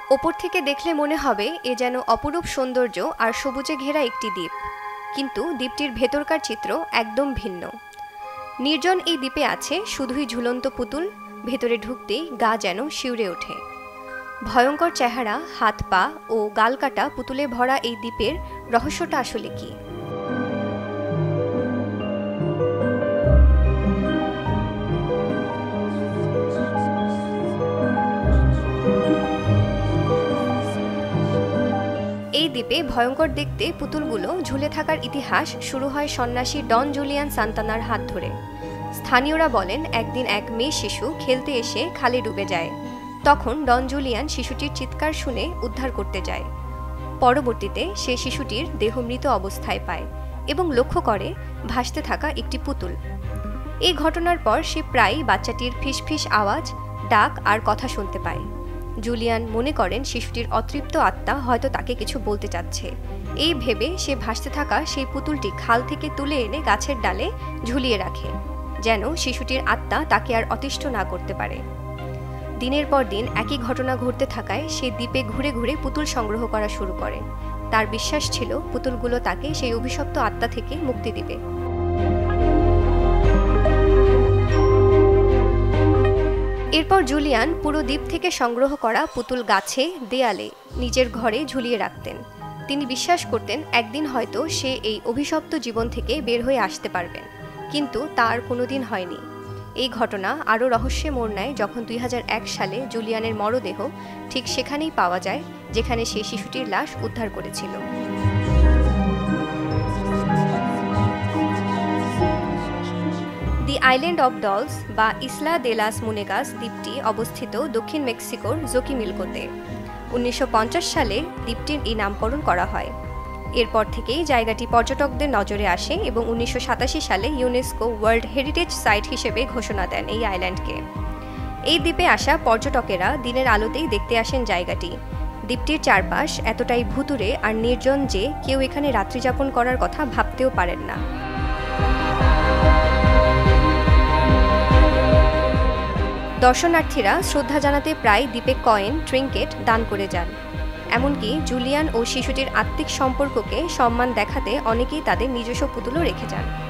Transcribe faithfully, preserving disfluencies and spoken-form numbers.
ওপর থেকে দেখলে মনে হবে এ যেন অপরূপ সৌন্দর্য আর সবুজে ঘেরা একটি দ্বীপ, কিন্তু দ্বীপটির ভেতরকার চিত্র একদম ভিন্ন। নির্জন এই দ্বীপে আছে শুধুই ঝুলন্ত পুতুল, ভেতরে ঢুকতেই গা যেন শিউরে ওঠে। ভয়ঙ্কর চেহারা, হাত পা ও গালকাটা পুতুলে ভরা এই দ্বীপের রহস্যটা আসলে কি? এই দ্বীপে ভয়ঙ্কর দেখতে পুতুলগুলো ঝুলে থাকার ইতিহাস শুরু হয় সন্ন্যাসী ডন জুলিয়ান সান্তানার হাত ধরে। স্থানীয়রা বলেন একদিন এক মেয়ে শিশু খেলতে এসে খালে ডুবে যায়। তখন ডন জুলিয়ান শিশুটির চিৎকার শুনে উদ্ধার করতে যায়। পরবর্তীতে সে শিশুটির দেহ মৃত অবস্থায় পায় এবং লক্ষ্য করে ভাসতে থাকা একটি পুতুল। এই ঘটনার পর সে প্রায়ই বাচ্চাটির ফিসফিস আওয়াজ, ডাক আর কথা শুনতে পায়। জুলিয়ান মনে করেন শিশুটির অতৃপ্ত আত্মা হয়তো তাকে কিছু বলতে চাচ্ছে। এই ভেবে সে ভাসতে থাকা সেই পুতুলটি খাল থেকে তুলে এনে গাছের ডালে ঝুলিয়ে রাখে, যেন শিশুটির আত্মা তাকে আর অতিষ্ঠ না করতে পারে। দিনের পর দিন একই ঘটনা ঘটতে থাকায় সে দ্বীপে ঘুরে ঘুরে পুতুল সংগ্রহ করা শুরু করে। তার বিশ্বাস ছিল পুতুলগুলো তাকে সেই অভিশপ্ত আত্মা থেকে মুক্তি দিবে। এরপর জুলিয়ান পুরো দ্বীপ থেকে সংগ্রহ করা পুতুল গাছে, দেয়ালে, নিজের ঘরে ঝুলিয়ে রাখতেন। তিনি বিশ্বাস করতেন একদিন হয়তো সে এই অভিশপ্ত জীবন থেকে বের হয়ে আসতে পারবেন, কিন্তু তার কোনোদিন হয়নি। এই ঘটনা আরও রহস্যে মোড় নেয় যখন দুই হাজার এক সালে জুলিয়ানের মরদেহ ঠিক সেখানেই পাওয়া যায় যেখানে সে শিশুটির লাশ উদ্ধার করেছিল। দি আইল্যান্ড অব ডলস বা ইসলা দে লাস মুনেগাস দ্বীপটি অবস্থিত দক্ষিণ মেক্সিকোর জোকিমিলকোতে। উনিশশো পঞ্চাশ সালে দ্বীপটির এই নামকরণ করা হয়। এরপর থেকেই জায়গাটি পর্যটকদের নজরে আসে এবং উনিশশো সাতাশি সালে ইউনেস্কো ওয়ার্ল্ড হেরিটেজ সাইট হিসেবে ঘোষণা দেন এই আইল্যান্ডকে। এই দ্বীপে আসা পর্যটকেরা দিনের আলোতেই দেখতে আসেন জায়গাটি। দ্বীপটির চারপাশ এতটাই ভুতুড়ে আর নির্জন যে কেউ এখানে রাত্রিযাপন করার কথা ভাবতেও পারেন না। দর্শনার্থীরা শ্রদ্ধা জানাতে প্রায় দ্বীপে কয়েন, ট্রিঙ্কেট দান করে যান। এমনকি জুলিয়ান ও শিশুটির আত্মিক সম্পর্ককে সম্মান দেখাতে অনেকেই তাদের নিজস্ব পুতুলও রেখে যান।